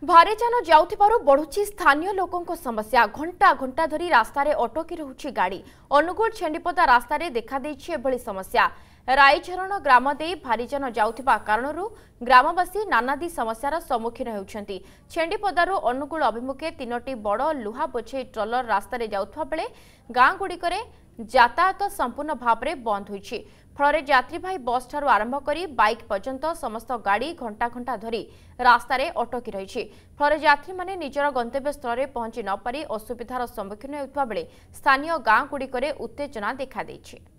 भारी जान जाउथिबारु बढ़ुछि स्थानीय लोकों समस्या। घंटा घंटा धरी रास्तार अटकी रहुछि गाड़ी। अनुगुल छेंडीपदा रास्तार देखा देछि एभली समस्या। राईझरण ग्राम दे भारी जान जाउथिबा कारणरू ग्रामवासी नानादी समस्यार सम्मुखीन हेउछन्ति। छेंडीपदारु अनुगुल अभिमुखे 3टी बड़ लुहा बोझे ट्रलर रास्तार जाउथबा बेले गाँ गुड़िकरे यातायात संपूर्ण भाव में बंद होइछि। फल यात्रीवाही बस ठारू आरंभ करी बाइक पर्यंत समस्त गाड़ी घंटा घंटा धरी रास्तार अटकी रही। फल यात्री माने निजर गंतव्य स्थल में पहुंची न पारि असुविधार सम्मुखीन हेउथबा बेले स्थानीय गाँ गुड़िकरे उत्तेजना देखा देछि।